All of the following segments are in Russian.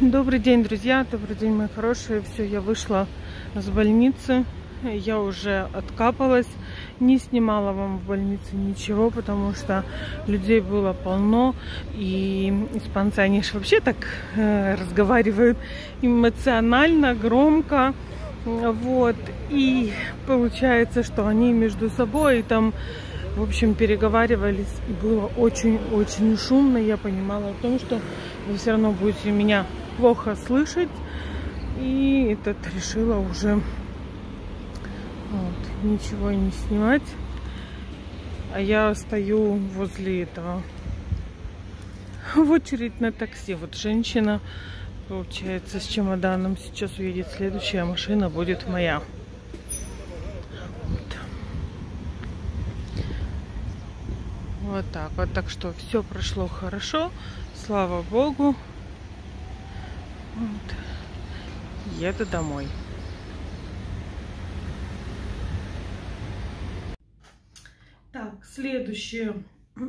Добрый день, друзья, добрый день, мои хорошие. Все, я вышла с больницы, я уже откапалась, не снимала вам в больнице ничего, потому что людей было полно, и испанцы, они же вообще так разговаривают эмоционально, громко, вот, и получается, что они между собой там, в общем, переговаривались, и было очень-очень шумно. Я понимала о том, что вы все равно будете меня плохо слышать, и этот решила уже ничего не снимать. А я стою возле этого в очередь на такси. Вот женщина, получается, с чемоданом сейчас уедет, следующая машина будет моя. Вот так вот. Так что все прошло хорошо, слава богу. Вот. Еду домой. Так, следующее.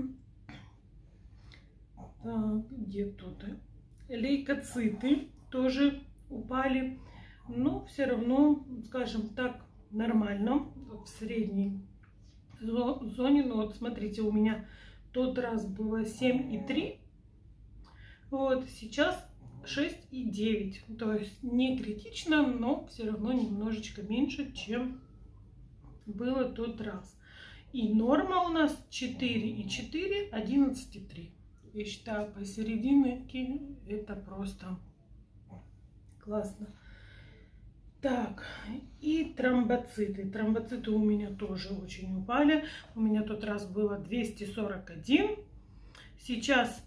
Так, где тут? Лейкоциты тоже упали. Но все равно, скажем так, нормально. В средней зоне. Ну вот смотрите, у меня тот раз было 7,3. Вот сейчас 6,9. То есть не критично, но все равно немножечко меньше, чем было тот раз. И норма у нас 4,4, 11,3. Я считаю, посередине это просто классно. Так, и тромбоциты. Тромбоциты у меня тоже очень упали. У меня тот раз было 241, сейчас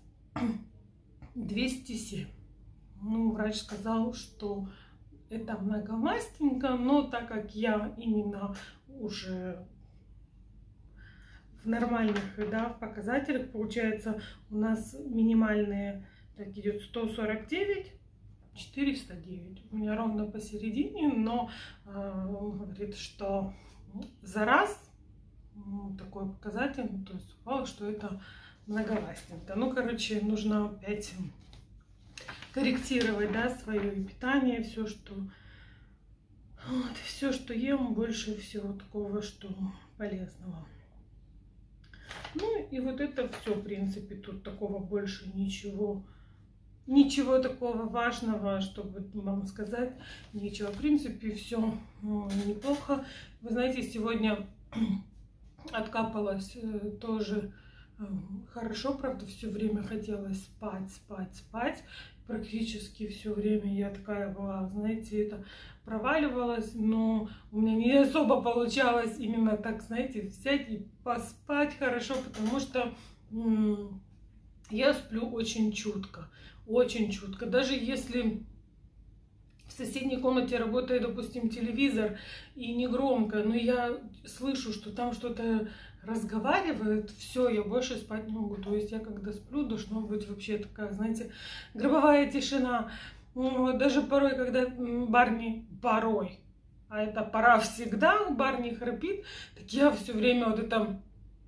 207. Ну, врач сказал, что это многомастенько, но так как я именно уже в нормальных, да, показателях, получается, у нас минимальные, так идет 149, 409. У меня ровно посередине, но он говорит, что за раз такой показатель, то есть упало, что это многовастенько. Ну, короче, нужно опять корректировать, да, свое питание, все, что ем, больше всего такого, что полезного. Ну и вот это все, в принципе, тут такого больше ничего такого важного, чтобы вам сказать, ничего. В принципе, все неплохо. Вы знаете, сегодня откапалась тоже хорошо, правда, все время хотелось спать. Практически все время я такая была, знаете, это проваливалась, но у меня не особо получалось именно так, знаете, взять и поспать хорошо, потому что я сплю очень чутко. Даже если в соседней комнате работает, допустим, телевизор и не громко, но я слышу, что там что-то разговаривают, все, я больше спать не могу. То есть я когда сплю, должна быть вообще такая, знаете, гробовая тишина. Вот, даже порой, когда Барни, а это пора всегда, Барни храпит, так я все время вот это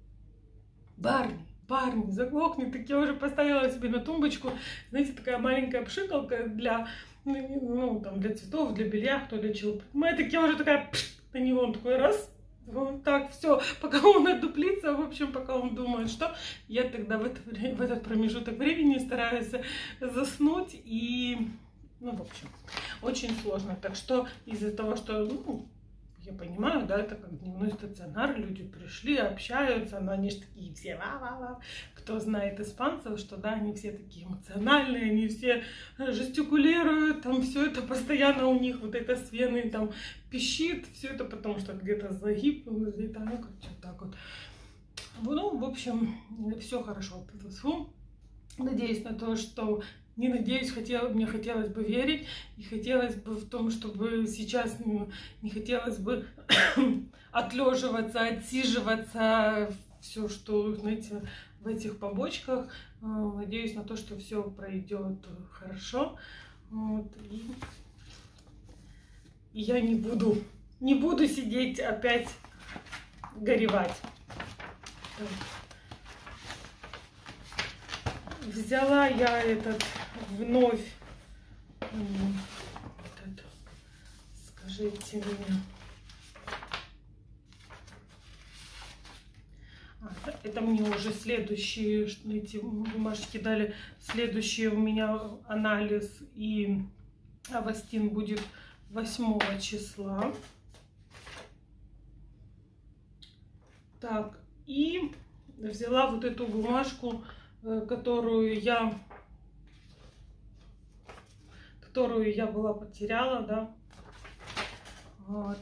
Барни, заглохни, так я уже поставила себе на тумбочку, знаете, такая маленькая пшикалка для, ну, там, для цветов, для белья, кто для чего. Так я уже такая, на него он такой раз, вот так, все, пока он отдуплится, в общем, пока он думает, что я тогда в этот промежуток времени стараюсь заснуть, и, ну, в общем, очень сложно. Так что из-за того, что, ну, я понимаю, да, это как дневной стационар, люди пришли, общаются, но они же такие все, кто знает испанцев, что, да, они все такие эмоциональные, они все жестикулируют, там все это постоянно у них, вот это с вены там пищит, все это потому что где-то загиб, где-то, ну, как-то так вот. Ну, в общем, все хорошо. Надеюсь на то, что... Не надеюсь, мне хотелось бы верить, и хотелось бы в том, чтобы сейчас не хотелось бы отлеживаться, отсиживаться, все, что, знаете, в этих побочках. Надеюсь на то, что все пройдет хорошо. Вот, и я не буду сидеть опять горевать. Взяла я вновь Вот это. Скажите мне. Это мне уже следующие, эти бумажки дали. Следующий у меня анализ и Авастин будет 8 числа. Так, и взяла вот эту бумажку, которую я была потеряла, да, вот,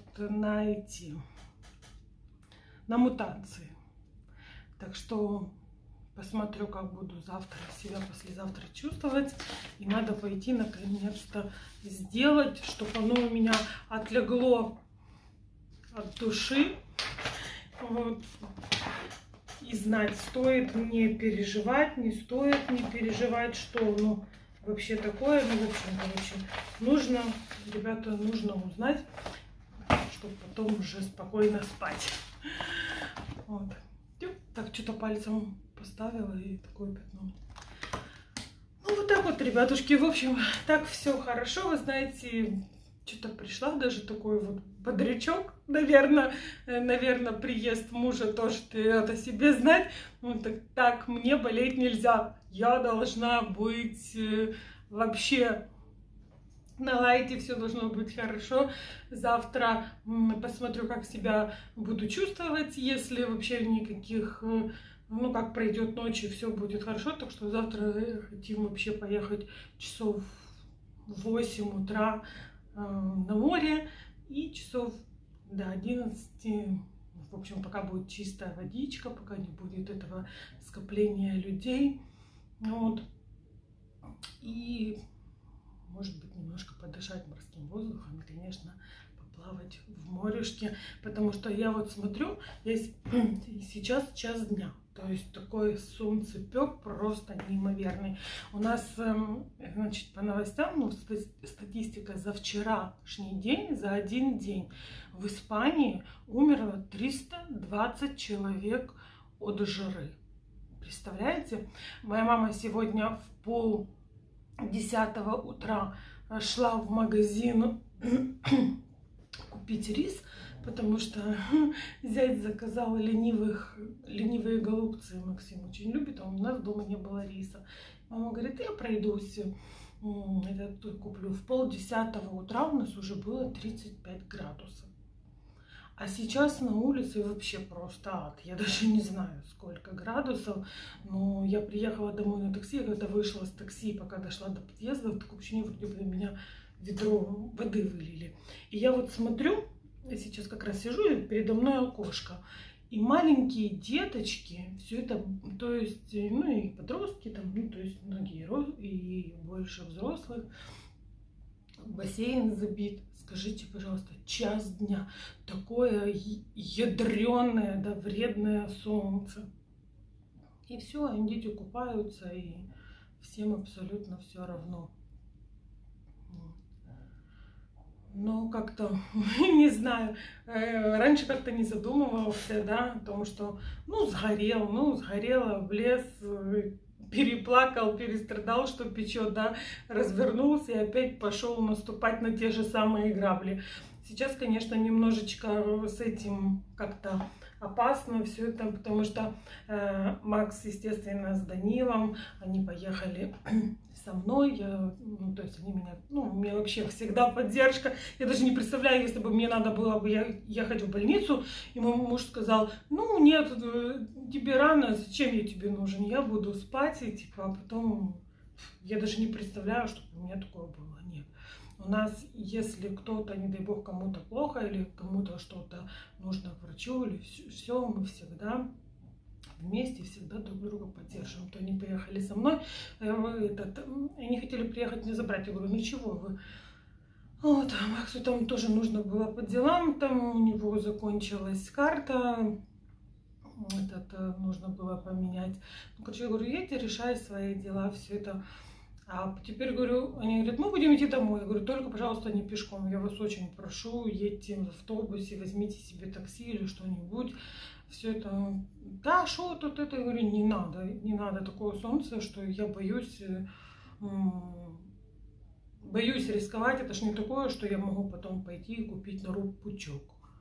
на мутации. Так что посмотрю, как буду завтра себя, послезавтра чувствовать. И надо пойти наконец-то сделать, чтобы оно у меня отлегло от души. Вот. И знать, стоит мне переживать, не стоит не переживать, что ну, вообще такое. Ну, в общем, короче, нужно, ребята, нужно узнать, чтобы потом уже спокойно спать. Вот. Так, что-то пальцем поставила и такое пятно. Ну, вот так вот, ребятушки. В общем, так все хорошо. Вы знаете, что-то пришла даже такой вот бодрячок. Наверное, приезд мужа тоже это себе знать. Ну, так, мне болеть нельзя. Я должна быть вообще на лайте, все должно быть хорошо. Завтра посмотрю, как себя буду чувствовать, если вообще никаких, ну, как пройдет ночь и все будет хорошо. Так что завтра хотим вообще поехать часов в 8 утра на море и часов до 11. В общем, пока будет чистая водичка, пока не будет этого скопления людей. Вот. И может быть, немножко подышать морским воздухом и, конечно, поплавать в морешке, потому что я вот смотрю, сейчас час дня, то есть такой солнцепек просто неимоверный. У нас, значит, по новостям, ну, статистика за вчерашний день, за один день в Испании умерло 320 человек от жары. Представляете? Моя мама сегодня в 9:30 утра шла в магазин купить рис, потому что зять заказал ленивые голубцы. Максим очень любит, а у нас дома не было риса. Мама говорит, я пройдусь, куплю. В 9:30 утра у нас уже было 35 градусов. А сейчас на улице вообще просто ад. Я даже не знаю, сколько градусов. Но я приехала домой на такси. Когда вышла с такси, пока дошла до подъезда, такое ощущение, вроде бы меня ведро воды вылили. И я вот смотрю, я сейчас как раз сижу, и передо мной окошко. И маленькие деточки, все это, то есть, ну и подростки там, ну то есть многие и больше взрослых. Бассейн забит. Скажите, пожалуйста, час дня, такое ядреное, да, вредное солнце. И все, дети купаются, и всем абсолютно все равно. Но как-то, не знаю, раньше как-то не задумывался, да, о том, что, ну, сгорело, влез, переплакал, перестрадал, что печет, да, развернулся и опять пошел наступать на те же самые грабли. Сейчас, конечно, немножечко с этим как-то опасно все это, потому что Макс, естественно, с Данилом, они поехали со мной, ну, то есть они меня, ну, у меня вообще всегда поддержка. Я даже не представляю, если бы мне надо было бы ехать в больницу, и мой муж сказал, ну, нет, тебе рано, зачем я тебе нужен, я буду спать, и типа, а потом я даже не представляю, чтобы у меня такое было, нет. У нас, если кто-то, не дай бог, кому-то плохо или кому-то что-то нужно к врачу, или все, мы всегда вместе, всегда друг друга поддерживаем. То они поехали со мной, они хотели приехать меня забрать. Я говорю, ничего, вы... Вот, а Максу там тоже нужно было по делам, там у него закончилась карта, нужно было поменять. Ну, короче, я говорю, едьте, решай свои дела, все это. А теперь, говорю, они говорят, мы будем идти домой. Я говорю, только, пожалуйста, не пешком. Я вас очень прошу, едьте в автобусе, возьмите себе такси или что-нибудь. Все это, да, что тут это? Я говорю, не надо такое солнце, что я боюсь боюсь рисковать. Это ж не такое, что я могу потом пойти и купить на руку пучок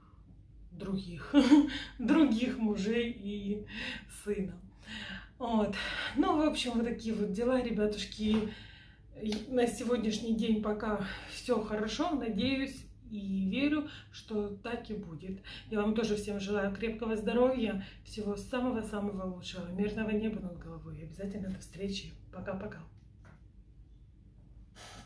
других мужей и сына. Вот. Ну, в общем, вот такие вот дела, ребятушки. На сегодняшний день пока все хорошо. Надеюсь и верю, что так и будет. Я вам тоже всем желаю крепкого здоровья, всего самого-самого лучшего, мирного неба над головой. И обязательно до встречи. Пока-пока.